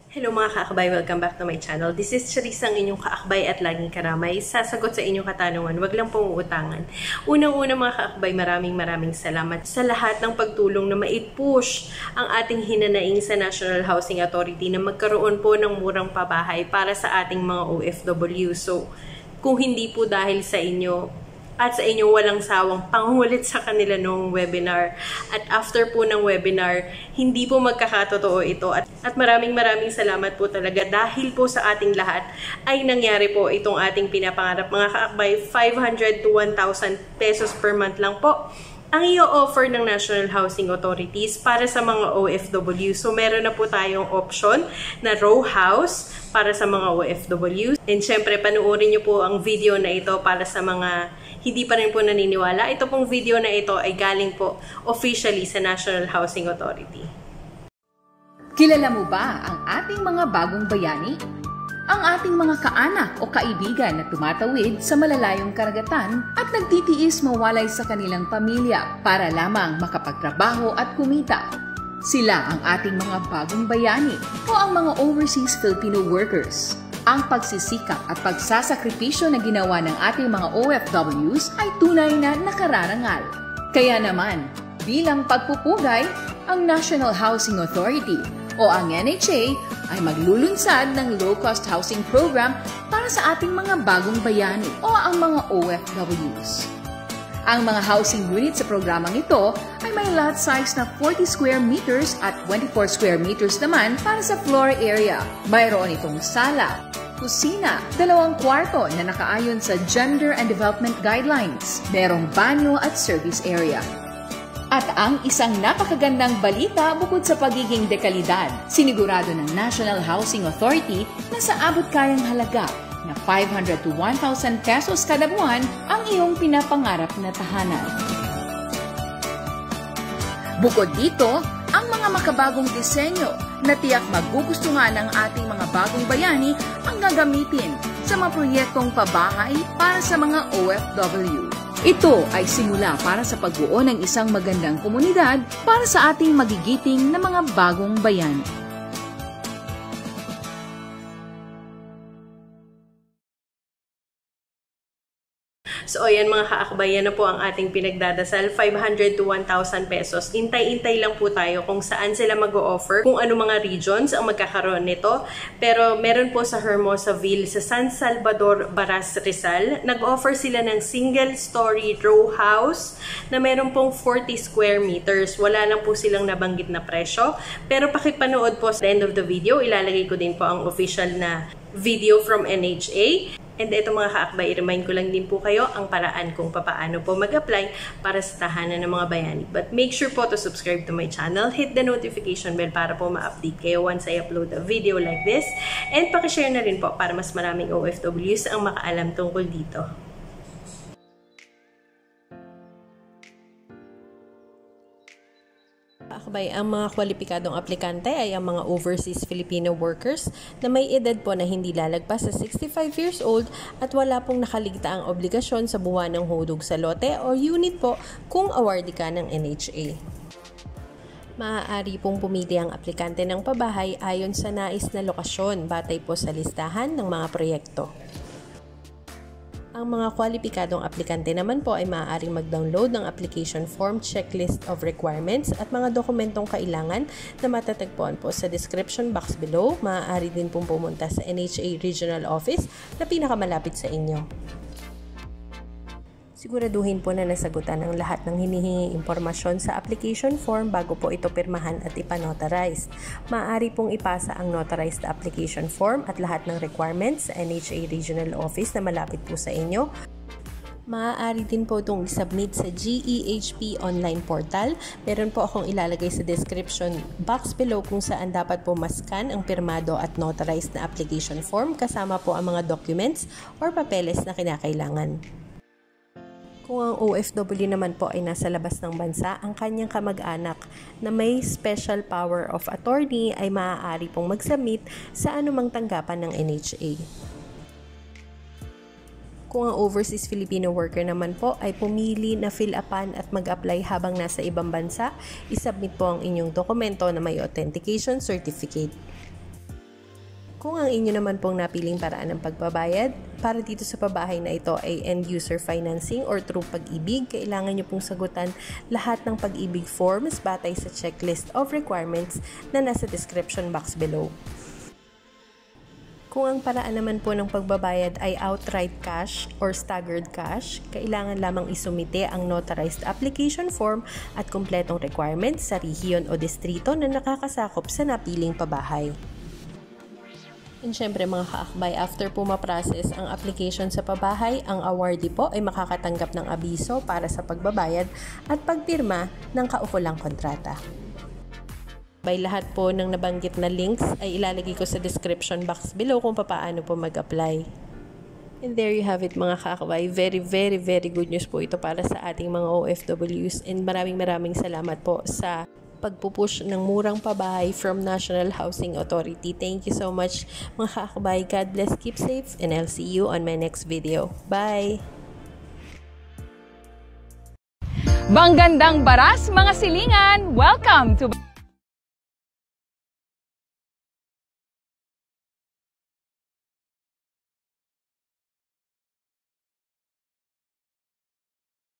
Hello mga kaakbay, welcome back to my channel. This is Charisse, ang inyong kaakbay at laging karamay. Sasagot sa inyong katanungan, wag lang pong uutangan. Unang-una mga kaakbay, maraming salamat sa lahat ng pagtulong na mai-push ang ating hinanaing sa National Housing Authority na magkaroon po ng murang pabahay para sa ating mga OFW. So, kung hindi po dahil sa inyo, at sa inyong walang sawang pangulit sa kanila noong webinar. At after po ng webinar, hindi po magkakatotoo ito. At maraming salamat po talaga dahil po sa ating lahat ay nangyari po itong ating pinapangarap. Mga kaakbay, 500 to 1,000 pesos per month lang po ang i-offer ng National Housing Authorities para sa mga OFW. So, meron na po tayong option na row house para sa mga OFW. And syempre, panuorin nyo po ang video na ito para sa mga hindi pa rin po naniniwala. Ito pong video na ito ay galing po officially sa National Housing Authority. Kilala mo ba ang ating mga bagong bayani? Ang ating mga kaanak o kaibigan na tumatawid sa malalayong karagatan at nagtitiis mawalay sa kanilang pamilya para lamang makapagtrabaho at kumita. Sila ang ating mga bagong bayani o ang mga overseas Filipino workers. Ang pagsisikap at pagsasakripisyo na ginawa ng ating mga OFWs ay tunay na nakararangal. Kaya naman, bilang pagpupugay, ang National Housing Authority o ang NHA ay maglulunsad ng low-cost housing program para sa ating mga bagong bayani o ang mga OFWs. Ang mga housing unit sa programang ito ay may lot size na 40 square meters at 24 square meters naman para sa floor area. Mayroon itong sala, kusina, 2 kwarto na nakaayon sa Gender and Development Guidelines. Merong banyo at service area. At ang isang napakagandang balita bukod sa pagiging dekalidad, sinigurado ng National Housing Authority na sa abot-kayang halaga na 500 to 1,000 pesos kada buwan ang iyong pinapangarap na tahanan. Bukod dito, ang mga makabagong disenyo na tiyak magugustuhan ng ating mga bagong bayani ang gagamitin sa mga proyektong pabahay para sa mga OFW. Ito ay simula para sa pagbuo ng isang magandang komunidad para sa ating magigiting na mga bagong bayani. So, ayan mga kaakbay, yan na po ang ating pinagdadasal, 500 to 1,000 pesos. Intay-intay lang po tayo kung saan sila mag-o-offer, kung ano mga regions ang magkakaroon nito. Pero meron po sa Hermosaville, sa San Salvador, Baras, Rizal, nag-offer sila ng single-story row house na meron pong 40 square meters. Wala lang po silang nabanggit na presyo. Pero pakipanood po sa end of the video, ilalagay ko din po ang official na video from NHA. And ito mga kaakbay, i-remind ko lang din po kayo ang paraan kung paano po mag-apply para sa tahanan ng mga bayani. But make sure po to subscribe to my channel, hit the notification bell para po ma-update kayo once I upload a video like this. And pakishare na rin po para mas maraming OFWs ang makaalam tungkol dito. Akbay, ang mga kwalipikadong aplikante ay ang mga overseas Filipino workers na may edad po na hindi lalagpas sa 65 years old at wala pong nakaligtaang obligasyon sa buwan ng hulog sa lote o unit po kung awardee ka ng NHA. Maaari pong pumili ang aplikante ng pabahay ayon sa nais na lokasyon batay po sa listahan ng mga proyekto. Ang mga kwalipikadong aplikante naman po ay maaaring mag-download ng application form, checklist of requirements at mga dokumentong kailangan na matatagpuan po sa description box below. Maaari din pong pumunta sa NHA Regional Office na pinakamalapit sa inyo. Siguraduhin po na nasagutan ang lahat ng hinihingi impormasyon sa application form bago po ito pirmahan at ipanotarize. Maaari pong ipasa ang notarized application form at lahat ng requirements sa NHA Regional Office na malapit po sa inyo. Maaari din po itong isubmit sa GEHP online portal. Meron po akong ilalagay sa description box below kung saan dapat po mascan ang pirmado at notarized na application form kasama po ang mga documents or papeles na kinakailangan. Kung ang OFW naman po ay nasa labas ng bansa, ang kanyang kamag-anak na may special power of attorney ay maaari pong mag-submit sa anumang tanggapan ng NHA. Kung ang overseas Filipino worker naman po ay pumili na fill-upan at mag-apply habang nasa ibang bansa, isubmit po ang inyong dokumento na may authentication certificate. Kung ang inyo naman pong napiling paraan ng pagbabayad, para dito sa pabahay na ito ay end-user financing or through Pag-ibig, kailangan nyo pong sagutan lahat ng Pag-ibig forms batay sa checklist of requirements na nasa description box below. Kung ang paraan naman po ng pagbabayad ay outright cash or staggered cash, kailangan lamang isumite ang notarized application form at kumpletong requirements sa rehiyon o distrito na nakakasakop sa napiling pabahay. And syempre mga kaakbay, after po ma-process ang application sa pabahay, ang awardee po ay makakatanggap ng abiso para sa pagbabayad at pagpirma ng kaukulang kontrata. By lahat po ng nabanggit na links ay ilalagay ko sa description box below kung paano po mag-apply. And there you have it mga kaakbay. Very good news po ito para sa ating mga OFWs, and maraming salamat po sa pagpupush ng murang pabahay from National Housing Authority. Thank you so much mga kaakbay. God bless, keep safe, and I'll see you on my next video. Bye! Banggandang Baras, mga silingan! Welcome to